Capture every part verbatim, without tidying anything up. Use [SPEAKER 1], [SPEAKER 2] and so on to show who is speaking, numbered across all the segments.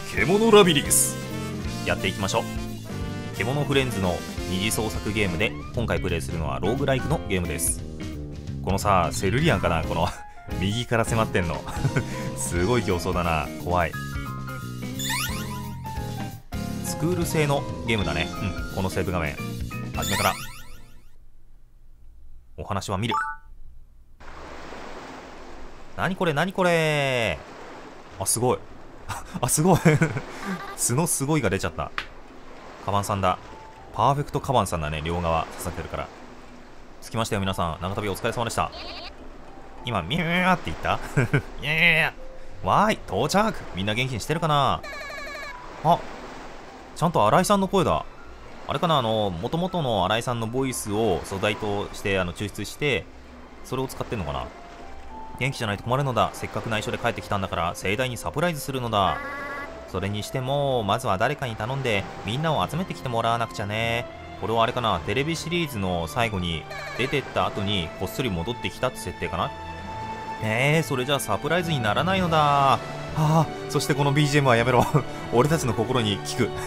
[SPEAKER 1] 獣ラビリンスやっていきましょう。獣フレンズの二次創作ゲームで、今回プレイするのはローグライクのゲームです。このさ、セルリアンかな、この右から迫ってんのすごい競争だな、怖い。スクール製のゲームだね。うん、このセーブ画面初めからお話は見る。なにこれ、なにこれ。あ、すごいあ、すごい角すごいが出ちゃった。カバンさんだ。パーフェクトカバンさんだね。両側刺さってるから。着きましたよ皆さん。長旅お疲れ様でした。今ミューって言ったいやいやいや、わーい到着。みんな元気にしてるかな。あ、ちゃんと新井さんの声だ。あれかな、あの元々の新井さんのボイスを素材としてあの抽出して、それを使ってんのかな。元気じゃないと困るのだ。せっかく内緒で帰ってきたんだから盛大にサプライズするのだ。それにしてもまずは誰かに頼んでみんなを集めてきてもらわなくちゃね。これはあれかな、テレビシリーズの最後に出てった後にこっそり戻ってきたって設定かな。えー、それじゃあサプライズにならないのだ。はあ、そしてこの ビージーエム はやめろ俺たちの心に効く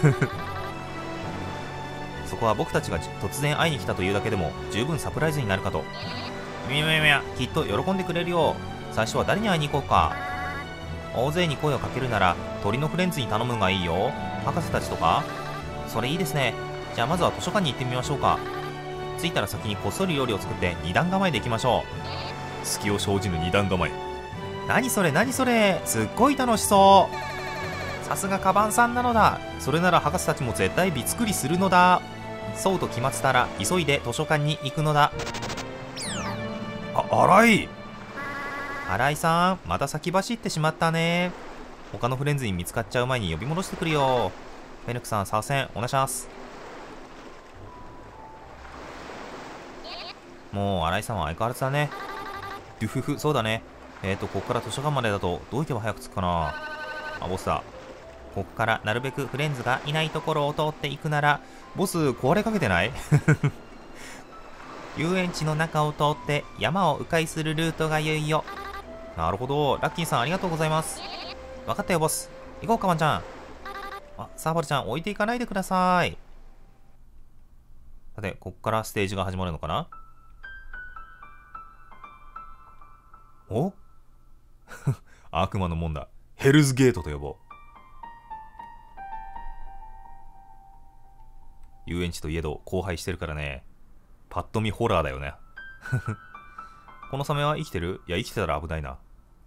[SPEAKER 1] そこは僕たちが突然会いに来たというだけでも十分サプライズになるかと。みやみやみや、きっと喜んでくれるよ。最初は誰に会いに行こうか。大勢に声をかけるなら鳥のフレンズに頼むのがいいよ。博士たちとか。それいいですね。じゃあまずは図書館に行ってみましょうか。着いたら先にこっそり料理を作って二段構えで行きましょう。隙を生じぬ二段構え。何それ何それ、すっごい楽しそう。さすがカバンさんなのだ。それなら博士たちも絶対美作りするのだ。そうと決まったら急いで図書館に行くのだ。あ、新井新井さん、また先走ってしまったね。他のフレンズに見つかっちゃう前に呼び戻してくるよ。フェネックさん、参戦お願いします。もう新井さんは相変わらずだね。ドゥフフ、そうだね。えーとここから図書館までだとどう行けば早く着くかな。あ、ボスだ。ここからなるべくフレンズがいないところを通っていくなら。ボス壊れかけてない遊園地の中を通って山を迂回するルートが良いよ。なるほど。ラッキーさんありがとうございます。分かったよボス。行こうかワンちゃん。あ、サーバルちゃん置いていかないでください。さて、ここからステージが始まるのかな。お悪魔の門だ。ヘルズゲートと呼ぼう。遊園地といえど荒廃してるからね。パッと見ホラーだよねこのサメは生きてる？いや、生きてたら危ないな。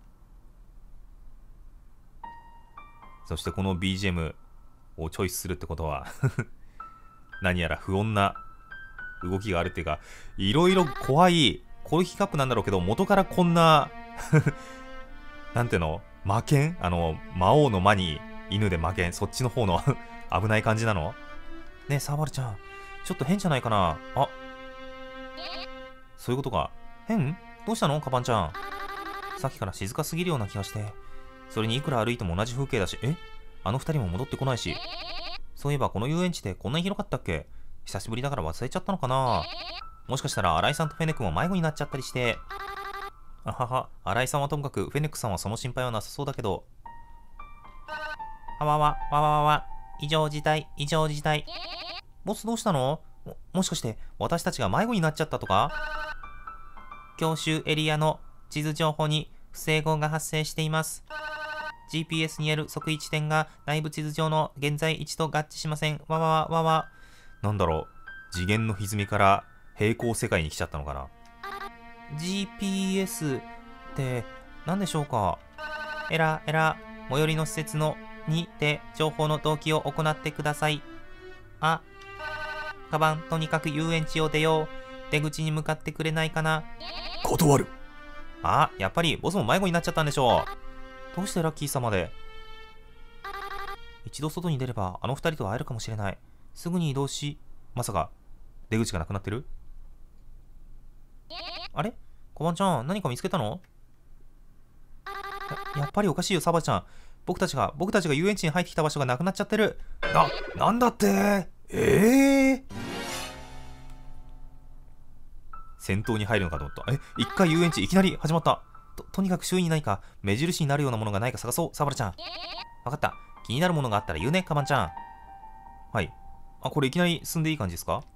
[SPEAKER 1] そしてこの ビージーエム をチョイスするってことは何やら不穏な動きがあるっていうか、いろいろ怖いコーヒーカップなんだろうけど、元からこんななんていうの、魔剣、あの魔王の魔に犬で魔剣、そっちの方の危ない感じなのね。えサーバルちゃん、ちょっと変じゃないかな。あ、そういうことか。変？どうしたのカバンちゃん。さっきから静かすぎるような気がして。それにいくら歩いても同じ風景だし。え、あの二人も戻ってこないし。そういえばこの遊園地ってこんなに広かったっけ。久しぶりだから忘れちゃったのかな。もしかしたら新井さんとフェネックも迷子になっちゃったりして。あはは、新井さんはともかくフェネックさんはその心配はなさそうだけど。あわわわわわわ、異常事態異常事態。ボスどうしたの？ も, もしかして私たちが迷子になっちゃったとか。教習エリアの地図情報に不整合が発生しています。 ジーピーエス による測位地点が内部地図上の現在位置と合致しません。わわわわわ。なんだろう、次元の歪みから平行世界に来ちゃったのかな。 ジーピーエス って何でしょうか。エラーエラー、最寄りの施設のにて情報の同期を行ってください。あ、カバン、とにかく遊園地を出よう。出口に向かってくれないかな。
[SPEAKER 2] 断る。
[SPEAKER 1] あ、やっぱりボスも迷子になっちゃったんでしょう。どうしてラッキー様で。一度外に出ればあの二人と会えるかもしれない。すぐに移動し。まさか出口がなくなってる？あれ、小判ちゃん何か見つけたの？ や, やっぱりおかしいよサバちゃん。僕たちが僕たちが遊園地に入ってきた場所がなくなっちゃってる。
[SPEAKER 2] な、なんだって。ええー、
[SPEAKER 1] 戦闘に入るのかと思った。え、一回遊園地いきなり始まった。と、とにかく周囲に何か目印になるようなものがないか探そう、サバラちゃん。わかった。 気になるものがあったら言うね、カバンちゃん。はい。あ、これいきなり進んでいい感じですか？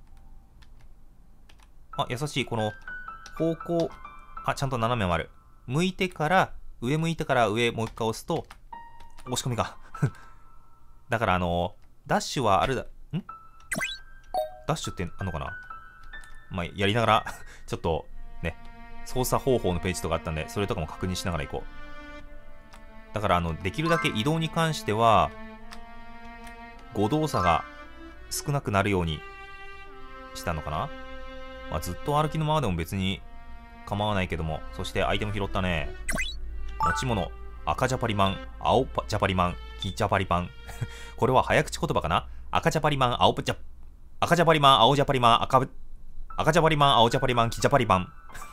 [SPEAKER 1] あ、優しい。この、方向、あ、ちゃんと斜めもある。向いてから、上向いてから上もう一回押すと、押し込みが。だからあの、ダッシュはあるだ、んダッシュってあんのかな？まあ、やりながら、ちょっと、ね、操作方法のページとかあったんで、それとかも確認しながら行こう。だからあの、できるだけ移動に関しては、誤動作が少なくなるようにしたのかな？まあ、ずっと歩きのままでも別に構わないけども、そしてアイテム拾ったね。持ち物、赤ジャパリマン、青ジャパリマン、黄ジャパリマン。これは早口言葉かな？赤ジャパリマン、青ジャ、赤ジャパリマン、青ジャパリマン、赤、赤ジャパリマン、青ジャパリマン、黄ジャパリマン。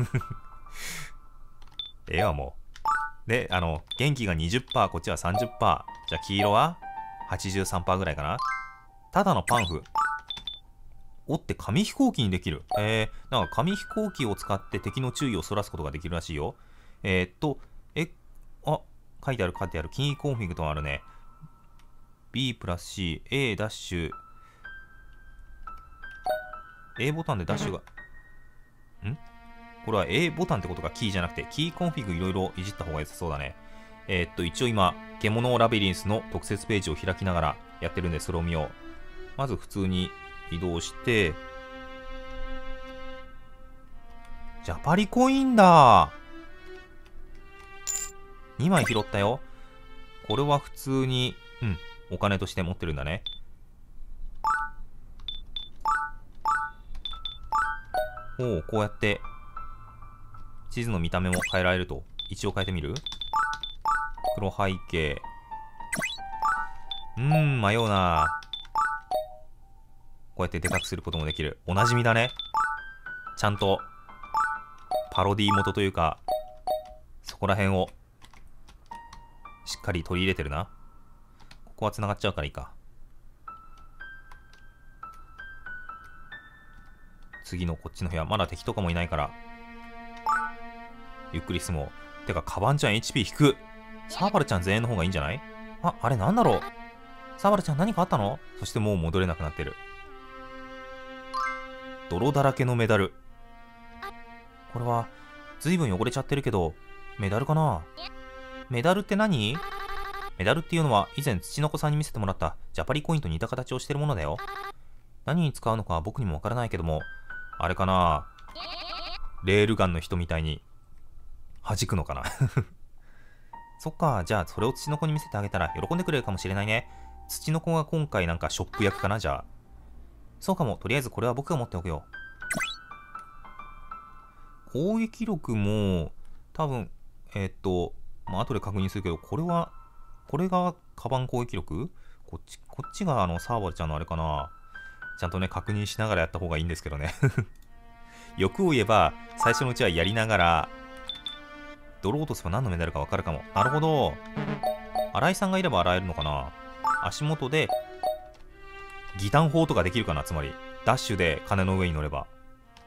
[SPEAKER 1] ええわ、もう。で、あの、元気が にじゅっパーセント、こっちは さんじゅっパーセント。じゃあ、黄色は はちじゅうさんパーセント ぐらいかな。ただのパンフ。おって紙飛行機にできる。えー、なんか紙飛行機を使って敵の注意をそらすことができるらしいよ。えー、っと、え、あ、書いてある書いてある。キーコンフィグとあるね。B プラス C、A ダッシュ。A ボタンでダッシュが、んこれは A ボタンってことがキーじゃなくて、キーコンフィグいろいろいじった方が良さそうだね。えー、っと、一応今、獣ラビリンスの特設ページを開きながらやってるんで、それを見よう。まず普通に移動して、ジャパリコインだ。にまい拾ったよ。これは普通に、うん、お金として持ってるんだね。おお、こうやって、地図の見た目も変えられると。一応変えてみる？黒背景。うーん、迷うな。こうやってでかくすることもできる。おなじみだね。ちゃんと、パロディ元というか、そこら辺を、しっかり取り入れてるな。ここは繋がっちゃうからいいか。次のこっちの部屋、まだ敵とかもいないから、ゆっくり進もう。てか、カバンちゃん エイチピー 引く。サーバルちゃん全員の方がいいんじゃない？あ、あれなんだろう？サーバルちゃん何かあったの？そしてもう戻れなくなってる。泥だらけのメダル。これは、ずいぶん汚れちゃってるけど、メダルかな？メダルって何？メダルっていうのは以前土の子さんに見せてもらったジャパリコインと似た形をしてるものだよ。何に使うのかは僕にもわからないけども、あれかな？レールガンの人みたいに弾くのかな？そっか、じゃあそれを土の子に見せてあげたら喜んでくれるかもしれないね。土の子が今回なんかショップ役かな？じゃあ。そうかも。とりあえずこれは僕が持っておくよ。攻撃力も、多分、えー、っと、まあ、後で確認するけど、これは、これがカバン攻撃力？こっち、こっちがあの、サーバルちゃんのあれかな？ちゃんとね、確認しながらやった方がいいんですけどね。欲を言えば、最初のうちはやりながら、泥落とせば何のメダルかわかるかも。なるほど。新井さんがいれば洗えるのかな？足元で、ギタン砲とかできるかな？つまり、ダッシュで金の上に乗れば。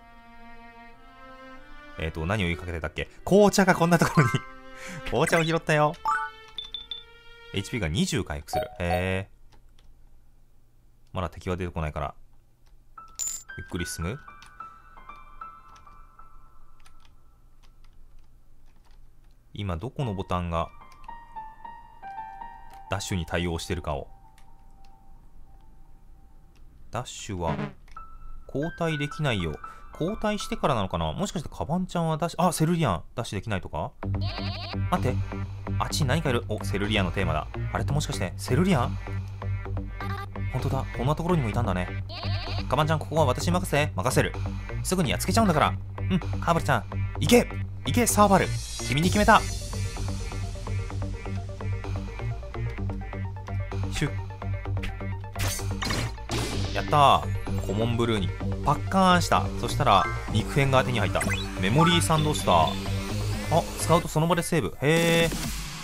[SPEAKER 1] えっと、何を言いかけてたっけ？紅茶がこんなところに。紅茶を拾ったよ。エイチピー がにじゅう回復する。へえ。まだ敵は出てこないから。ゆっくり進む。今どこのボタンがダッシュに対応してるかを。ダッシュは交代できないよ。交代してからなのかな？もしかしてカバンちゃんはダッシュ、あ、セルリアンダッシュできないとか？待って、あっちに何かいる。お、セルリアンのテーマだ。あれってもしかしてセルリアン？本当だ、こんなところにもいたんだね。カバンちゃん、ここは私に任せ。任せる。すぐにやっつけちゃうんだから。うん、ハーバルちゃん、行け行け、サーバル。君に決めた。シュッ。やったー。コモンブルーにパッカーンした。そしたら肉片が手に入った。メモリーサンドスター。あ、使うとその場でセーブ。へえ。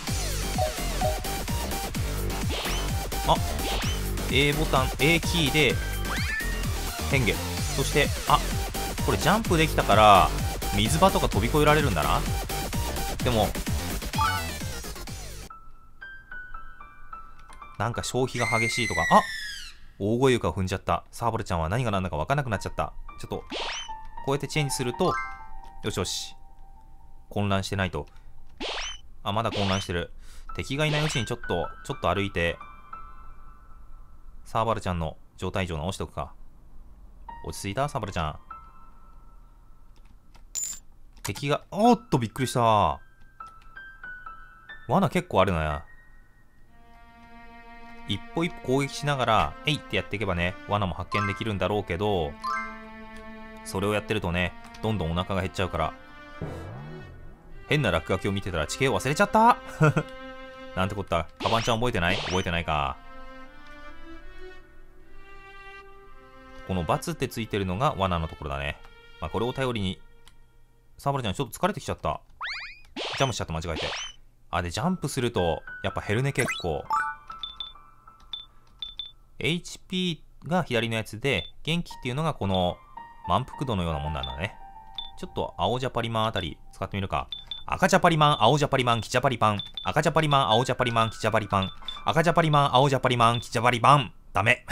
[SPEAKER 1] あ、A ボタン A キーで変化。そしてあ、これジャンプできたから水場とか飛び越えられるんだな。でもなんか消費が激しいとか、あ、大声床を踏んじゃった。サーバルちゃんは何が何だか分からなくなっちゃった。ちょっと、こうやってチェンジすると、よしよし。混乱してないと。あ、まだ混乱してる。敵がいないうちにちょっと、ちょっと歩いて、サーバルちゃんの状態異常直しておくか。落ち着いたサーバルちゃん。敵が、おーっとびっくりした。罠結構あるのや。一歩一歩攻撃しながら、えいってやっていけばね、罠も発見できるんだろうけど、それをやってるとね、どんどんお腹が減っちゃうから。変な落書きを見てたら地形を忘れちゃったなんてこった。カバンちゃん覚えてない？覚えてないか。このバツってついてるのが罠のところだね。まあ、これを頼りに、サーバルちゃんちょっと疲れてきちゃった。ジャンプしちゃった、間違えて。あ、で、ジャンプすると、やっぱ減るね、結構。エイチピー が左のやつで、元気っていうのがこの満腹度のようなもんなんだね。ちょっと青ジャパリマンあたり使ってみるか。赤ジャパリマン、青ジャパリマン、キジャパリパン。赤ジャパリマン、青ジャパリマン、キジャパリパン。赤ジャパリマン、青ジャパリマン、キジャパリパン。ダメ。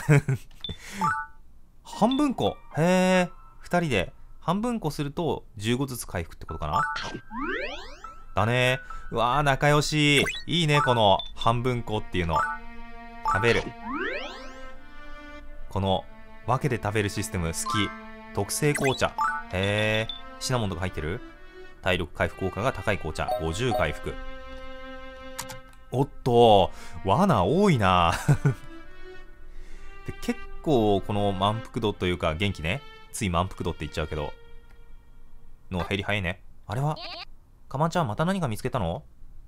[SPEAKER 1] 半分こ。へえ。二人で半分こするとじゅうごずつ回復ってことかな。だね。うわー、仲良し。いいね、この半分こっていうの。食べる。この分けて食べるシステム好き。特製紅茶。へえ。シナモンとか入ってる？体力回復効果が高い紅茶。ごじゅう回復。おっと、罠多いな。で結構この満腹度というか元気ね。つい満腹度って言っちゃうけど。の減り早いね。あれはカバンちゃんまた何か見つけたの？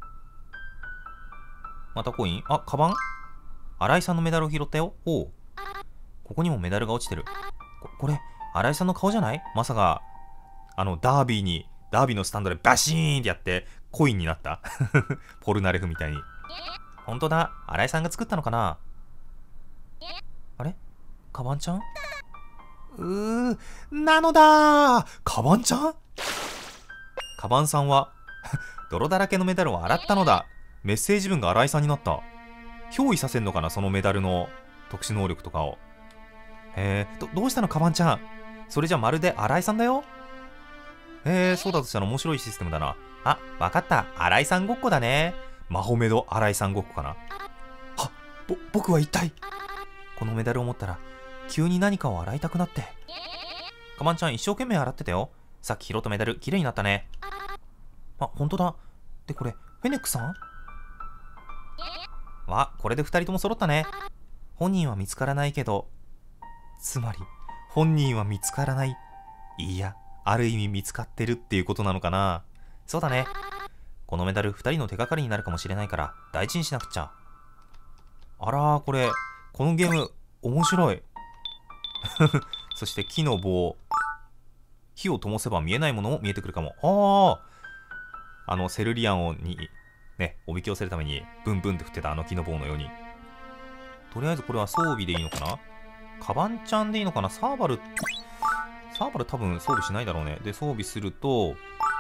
[SPEAKER 1] またコイン？あ、カバン？新井さんのメダルを拾ったよ。おう。ここにもメダルが落ちてる。こ、これ、新井さんの顔じゃない？まさか、あの、ダービーに、ダービーのスタンドでバシーンってやって、コインになったポルナレフみたいに。ほんとだ。新井さんが作ったのかな？あれ？カバンちゃん？
[SPEAKER 2] うー、なのだー。カバンちゃん？
[SPEAKER 1] カバンさんは、泥だらけのメダルを洗ったのだ。メッセージ文が新井さんになった。憑依させんのかな、そのメダルの特殊能力とかを。へえ、ど、どうしたのカバンちゃん。それじゃまるで新井さんだよ。へえ、そうだとしたら面白いシステムだな。あ、わかった。新井さんごっこだね。マホメド新井さんごっこかな。
[SPEAKER 2] は、ぼ、僕は一体。
[SPEAKER 1] このメダルを持ったら、急に何かを洗いたくなって。カバンちゃん一生懸命洗ってたよ。さっき拾ったメダル、綺麗になったね。あ、ほんとだ。で、これ、フェネックさん？わ、これで二人とも揃ったね。本人は見つからないけど、つまり、本人は見つからない。いや、ある意味見つかってるっていうことなのかな。そうだね。このメダル二人の手がかりになるかもしれないから、大事にしなくちゃ。あらー、これ、このゲーム、面白い。そして木の棒。火を灯せば見えないものも見えてくるかも。ああ。あの、セルリアンをに、ね、おびき寄せるために、ブンブンって振ってたあの木の棒のように。とりあえずこれは装備でいいのかな？カバンちゃんでいいのかな？サーバル、サーバル多分装備しないだろうね。で、装備すると、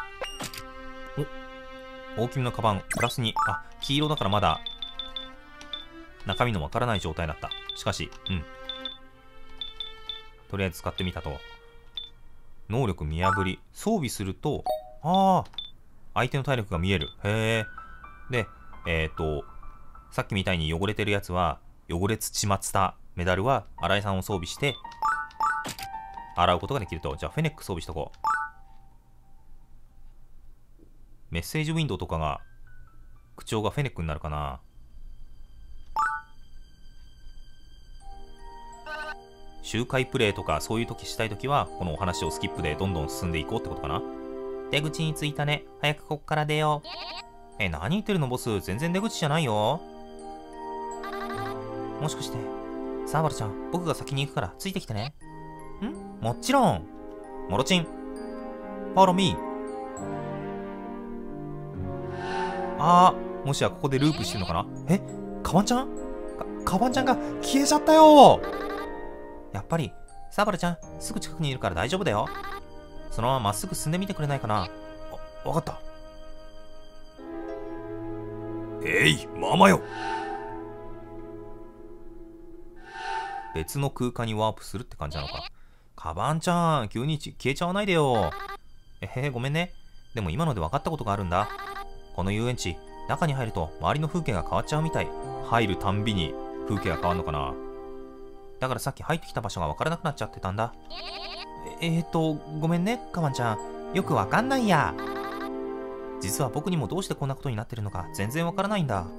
[SPEAKER 1] お、大きめのカバン、プラスに、あ、黄色だからまだ、中身のわからない状態だった。しかし、うん。とりあえず使ってみたと。能力見破り。装備すると、ああ、相手の体力が見える。へえ。で、えっと、さっきみたいに汚れてるやつは、汚れ土まつたメダルは、新井さんを装備して、洗うことができると。じゃあ、フェネック装備しとこう。メッセージウィンドウとかが、口調がフェネックになるかな。周回プレイとかそういう時したい時は、このお話をスキップでどんどん進んでいこうってことかな。出口に着いたね。早くこっから出よう。え、何言ってるのボス。全然出口じゃないよ。もしかして、サーバルちゃん、僕が先に行くからついてきてね。ん？もちろん。モロチン。フォローミー。あー、もしやここでループしてんのかな？え？カバンちゃん？か、カバンちゃんが消えちゃったよ。やっぱり、サーバルちゃん、すぐ近くにいるから大丈夫だよ。そのまままっすぐ進んでみてくれないかな。
[SPEAKER 2] あ、わかった。えい、ママよ。
[SPEAKER 1] 別の空間にワープするって感じなのか。カバンちゃん、急に消えちゃわないでよ。えへへ、ごめんね。でも今ので分かったことがあるんだ。この遊園地、中に入ると周りの風景が変わっちゃうみたい。入るたんびに風景が変わるのかな。だからさっき入ってきた場所が分からなくなっちゃってたんだ。え、えーと、ごめんね、カバンちゃん。よくわかんないや。実は僕にもどうしてこんなことになってるのか全然わからないんだ。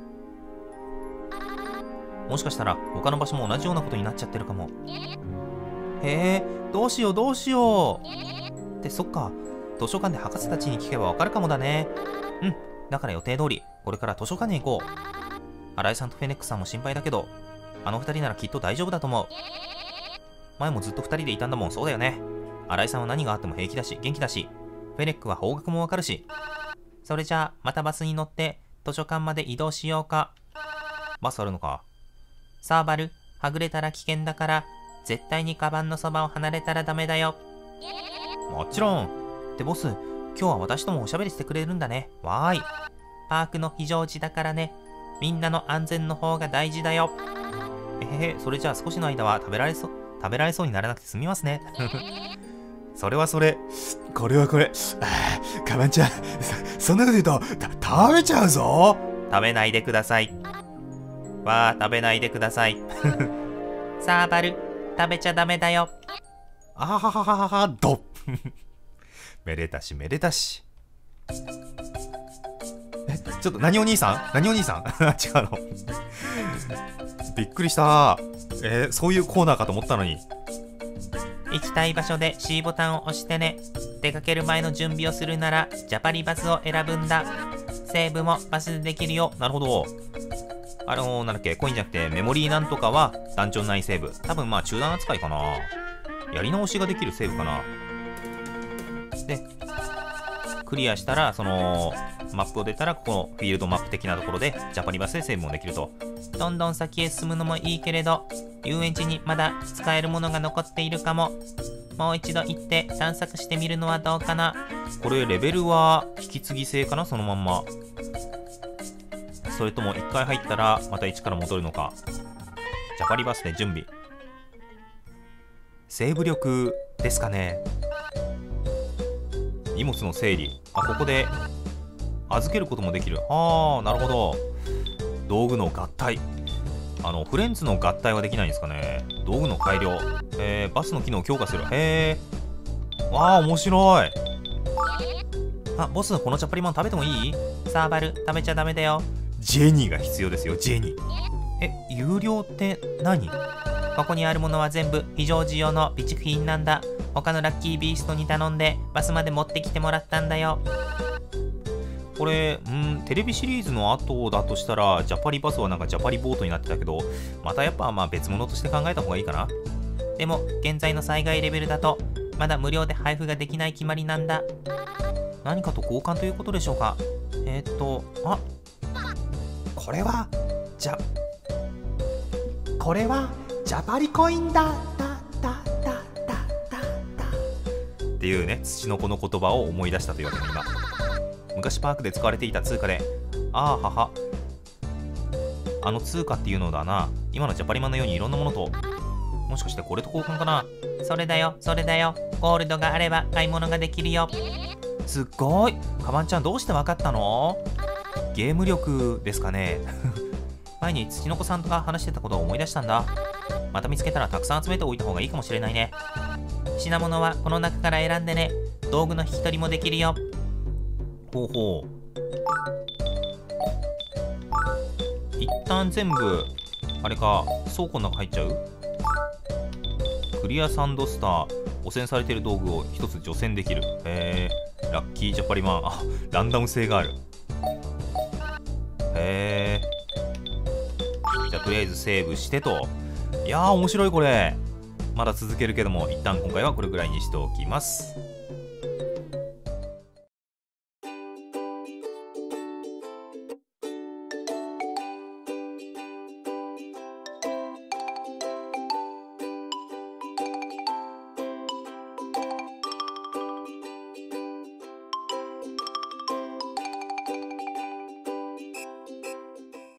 [SPEAKER 1] もしかしたら他の場所も同じようなことになっちゃってるかも。へえ、どうしようどうしよう。ってそっか、図書館で博士たちに聞けばわかるかもだね。うん、だから予定通りこれから図書館に行こう。新井さんとフェネックさんも心配だけど、あの二人ならきっと大丈夫だと思う。前もずっと二人でいたんだもん。そうだよね。新井さんは何があっても平気だし元気だし、フェネックは方角もわかるし。それじゃあまたバスに乗って図書館まで移動しようか。バスあるのか。さあバル、はぐれたら危険だから絶対にカバンのそばを離れたらダメだよ。もちろん。ってボス、今日は私ともおしゃべりしてくれるんだね。わーい。パークの非常時だからね。みんなの安全の方が大事だよ。えへへ、それじゃあ少しの間は食べられそう食べられそうにならなくて済みますね。それはそれ。
[SPEAKER 2] これはこれ。ああ、カバンちゃん、そ、そんなこと言うと、た、食べちゃうぞ。
[SPEAKER 1] 食べないでください。わあ、食べないでください。さあ、バル、食べちゃダメだよ。
[SPEAKER 2] あははははは、どっ。
[SPEAKER 1] めでたしめでたし。え、ちょっと何お兄さん何お兄さん違うの。びっくりした。えー、そういうコーナーかと思ったのに。行きたい場所で シー ボタンを押してね。出かける前の準備をするならジャパリバスを選ぶんだ。セーブもバスでできるよ。なるほど。あのー、なんだっけ、コインじゃなくてメモリーなんとかは団長内セーブ。多分まあ中断扱いかな。やり直しができるセーブかな。で、クリアしたらそのマップを出たらここのフィールドマップ的なところでジャパリバスでセーブもできると。どんどん先へ進むのもいいけれど、遊園地にまだ使えるものが残っているかも。もう一度行って探索してみるのはどうかな。これレベルは引き継ぎ制かな、そのまんま。それとも一回入ったらまた一から戻るのか。ジャパリバスで準備。セーブ力ですかね。荷物の整理。あ、ここで預けることもできる。ああ、なるほど。道具の合体。あのフレンズの合体はできないんですかね。道具の改良。えー、バスの機能を強化する。へえ。わあ、面白い。あ、ボス、このチャパリマン食べてもいい？サーバル、食べちゃダメだよ。ジェニーが必要ですよ、ジェニー。え、有料って何？ここにあるものは全部非常時用の備蓄品なんだ。他のラッキービーストに頼んでバスまで持ってきてもらったんだよ。これ、うん、テレビシリーズの後だとしたら、ジャパリバスはなんかジャパリボートになってたけど、またやっぱまあ別物として考えた方がいいかな。でも、現在の災害レベルだと、まだ無料で配布ができない決まりなんだ。何かと交換ということでしょうか。えー、っと、あ、
[SPEAKER 2] これは、じゃ、これは、ジャパリコインだ、だ、だ、だ、だ、だ、だ。
[SPEAKER 1] っていうね、土の子の言葉を思い出したというわけで今。昔パークで使われていた通貨で、ああはは、あの通貨っていうのだな。今のジャパリマンのようにいろんなものと、もしかしてこれと交換かな。それだよ、それだよ。ゴールドがあれば買い物ができるよ。すっごい。カバンちゃんどうしてわかったの？ゲーム力ですかね。前に土の子さんとか話してたことを思い出したんだ。また見つけたらたくさん集めておいた方がいいかもしれないね。品物はこの中から選んでね。道具の引き取りもできるよ。ほうほう。一旦全部あれか、倉庫の中入っちゃう。クリアサンドスター。汚染されている道具を一つ除染できる。へえ。ラッキージャパリマン。あ、ランダム性がある。へえ。じゃあとりあえずセーブしてと。いやー面白いこれ。まだ続けるけども、一旦今回はこれぐらいにしておきます。